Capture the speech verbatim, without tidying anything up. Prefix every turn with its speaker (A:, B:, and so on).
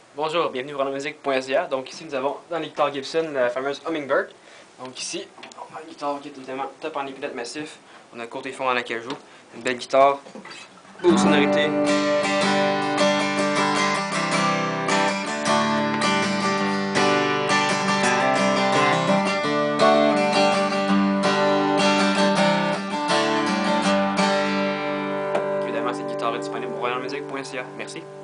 A: Bonjour, bienvenue pour musique point c a. Donc ici nous avons dans les guitares Gibson la fameuse Hummingbird. Donc ici, on a une guitare qui est totalement top en épinettes massif. On a le côté fond en acajou. Une belle guitare, beau sonorité. Évidemment, cette guitare est disponible pour royal music point c a. Merci.